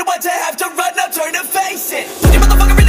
want to have to run, now turn to face it. Put your motherfucker in